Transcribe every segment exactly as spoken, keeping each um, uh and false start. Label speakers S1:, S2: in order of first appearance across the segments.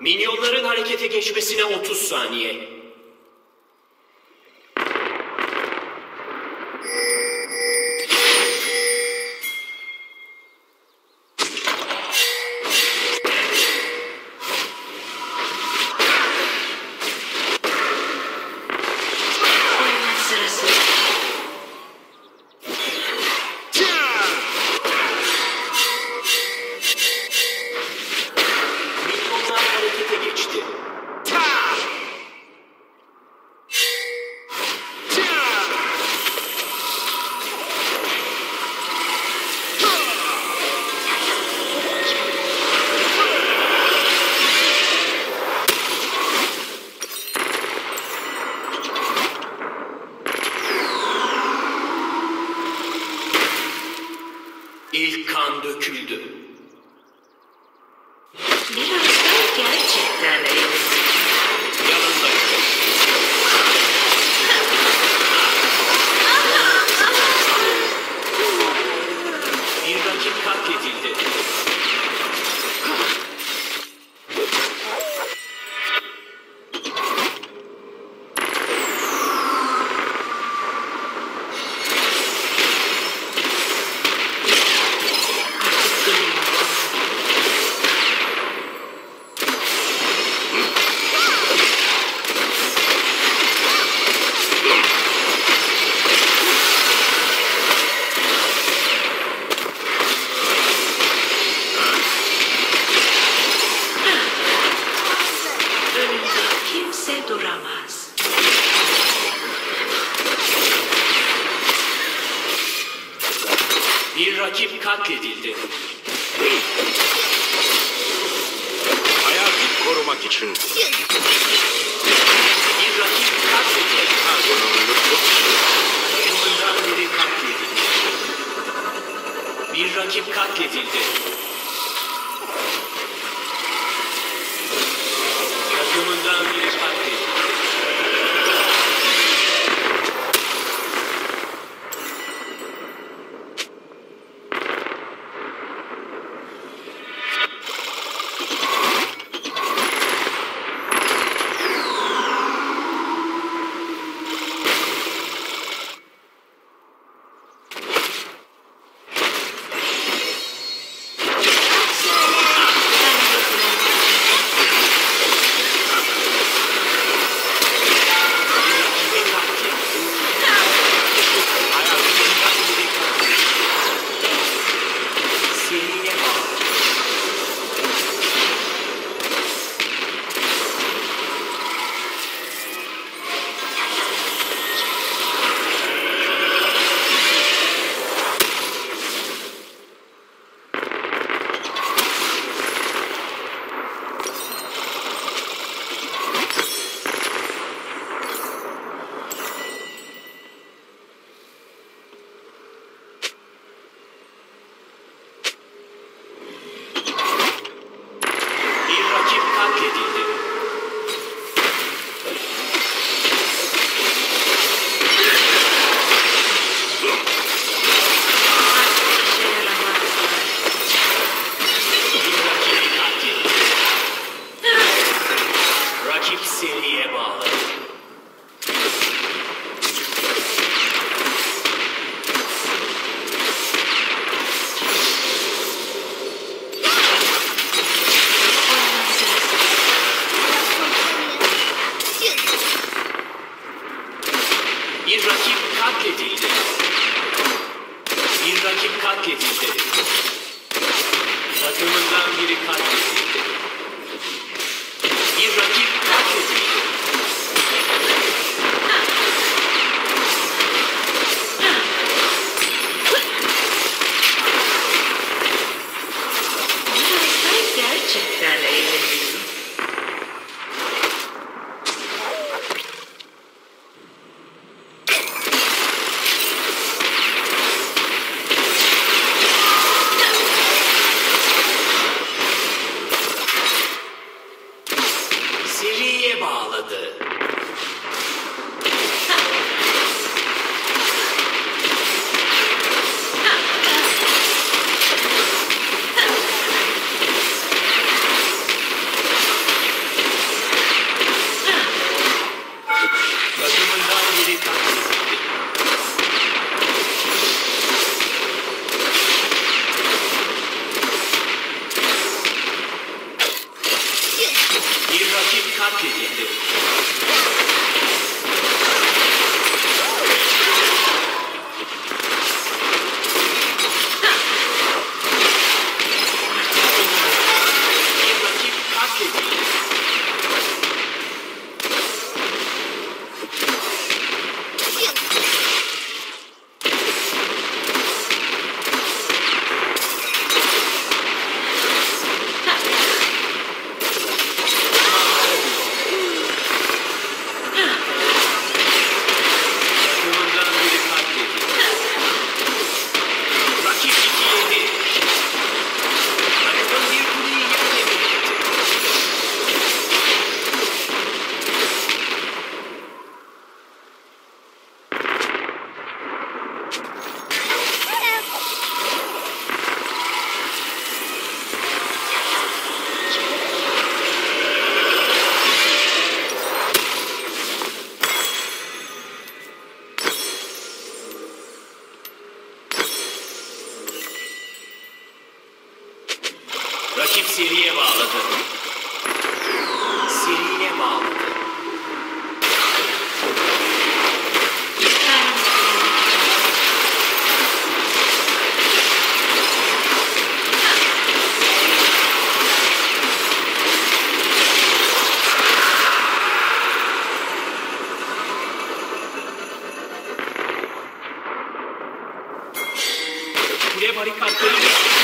S1: Minyonların harekete geçmesine otuz saniye. İlk kan döküldü.
S2: Birazdan gerçekten eğleneceğim.
S1: Yanındayım. Bir rakip katledildi.
S2: Kimse duramaz.
S1: Bir rakip katledildi.
S3: Hayatı korumak için.
S1: Bir rakip katledildi. Takımından biri katledildi. Bir rakip katledildi. Takımından biri katledildi. Seriye bağlı. Bir rakip katledildi. Bir rakip katledildi. Takımından biri katledildi. Bir rakip katledildi.
S2: Birazdan gerçekten eğleneceğim.
S1: Seriye bağladı. Rakip seriye bağladı. Seriye bağladı. Kule barikatları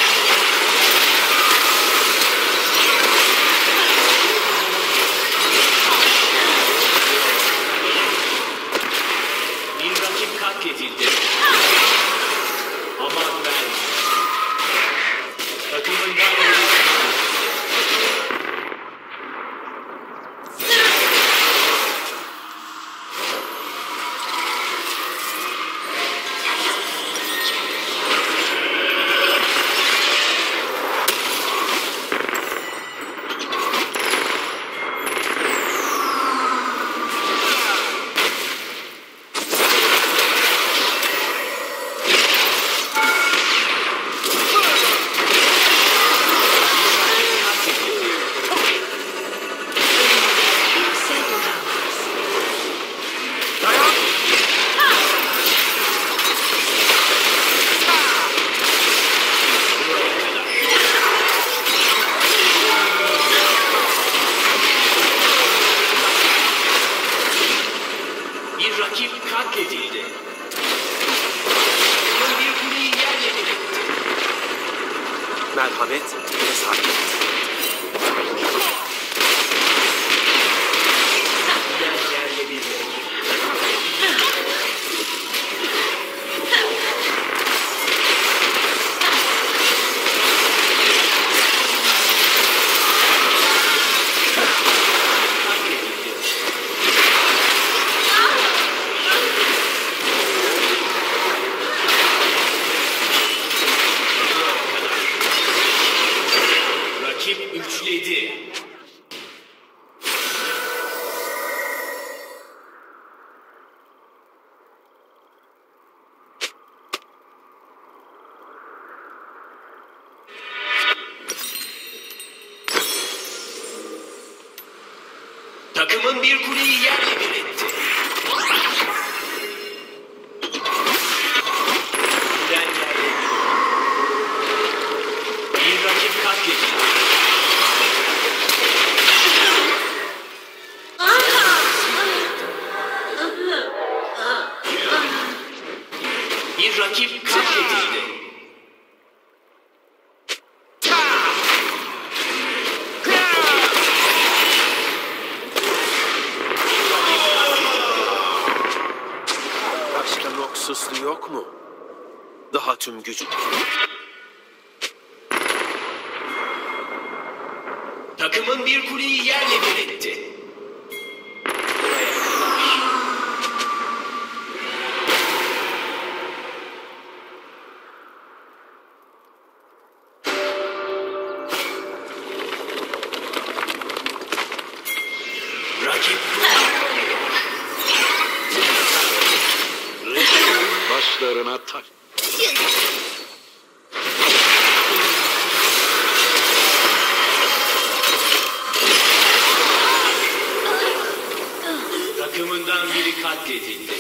S1: bir rakip katledildi. Aman ben. Takımından
S2: Kimse duramaz.
S1: bir rakip katledildi. Bir kuleyi yerle bir etti.
S3: Merhamet ve sakin.
S1: Yer yerle bir etti. Katledildi. Rakip üçledi. Takımın bir kuleyi yerle bir etti. Kulen yerle bir. Bir rakip katledildi. Bir rakip katledildi.
S3: Başka Noxus'lu yok mu? Daha tüm gücü.
S1: Takımın bir kuleyi yerle bir etti. Buraya kadar. Rakip
S4: Başlarına taş.
S1: takımından biri katledildi.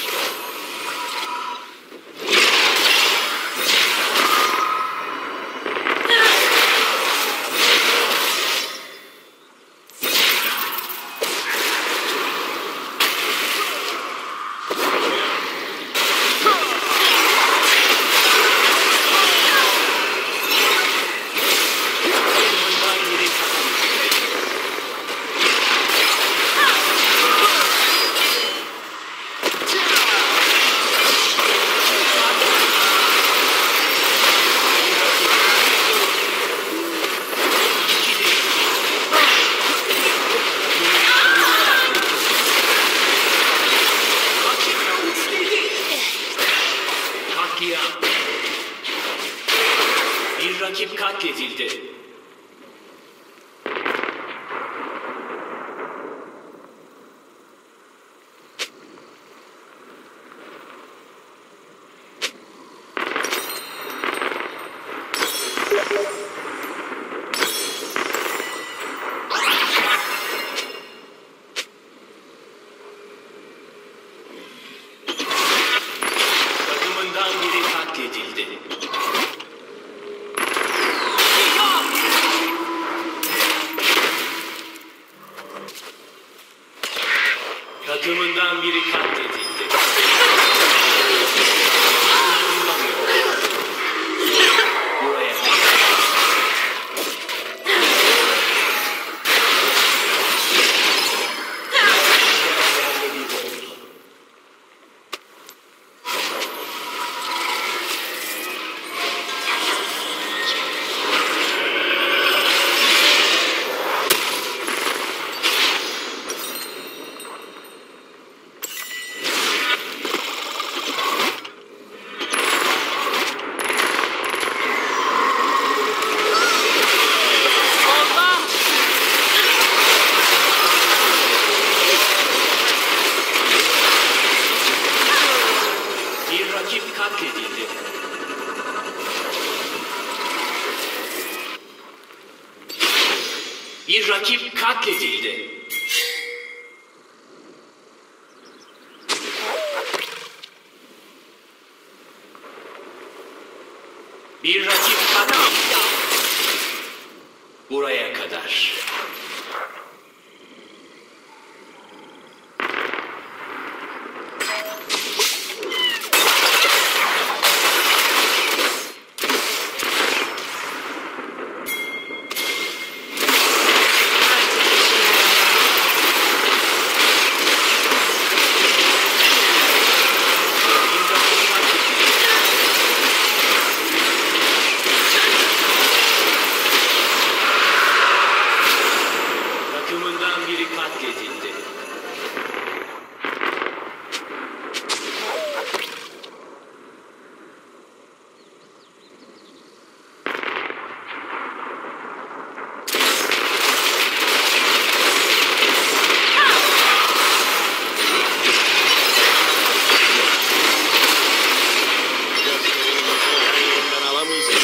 S1: Bir rakip katledildi. Takımından biri katledildi. Buraya. Bir rakip katledildi. Bir rakip katledildi. Bir rakip katledildi. Buraya kadar. Takımından biri katledildi.
S4: Elinden alamayacak.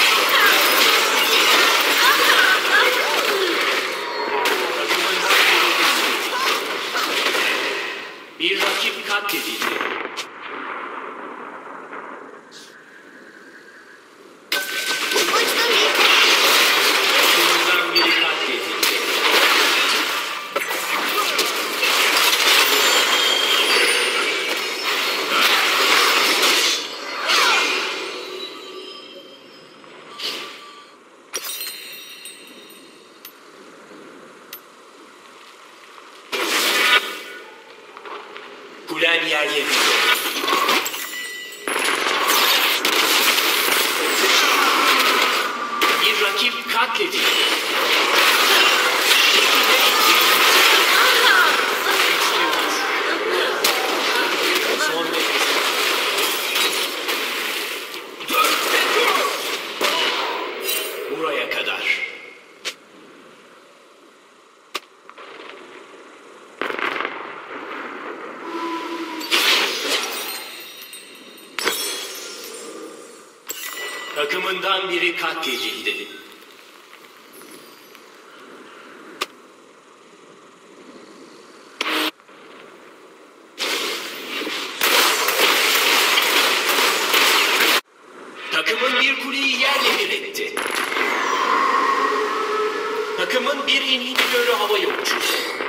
S1: Bir rakip katledildi. Takımından biri katledildi. Kulen yerle bir oldu. Bir rakip katledildi. Son nefes. Buraya kadar. Takımından biri katledildi. Takımın bir kuleyi yerle bir etti. Takımın bir inhibitörü havaya uçurdu.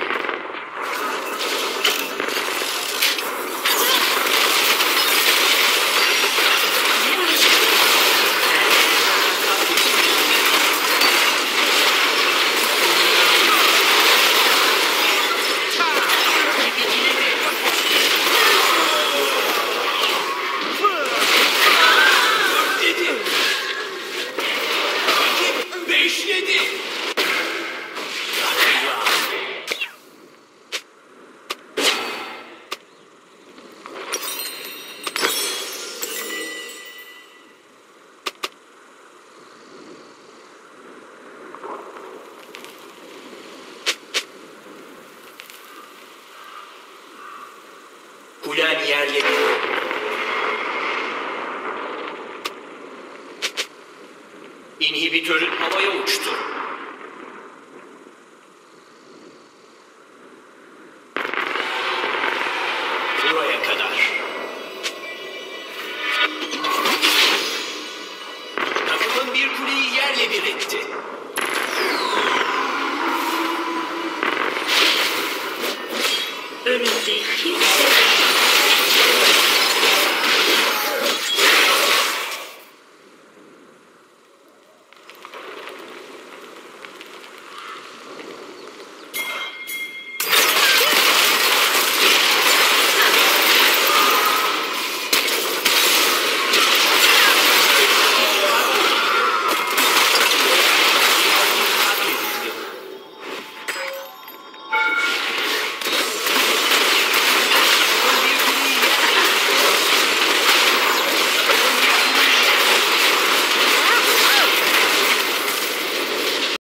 S1: Beşledi. Kulen yerle bir oldu. İnhibitörün havaya uçtu. Buraya kadar. Takımın bir kuleyi yerle bir etti.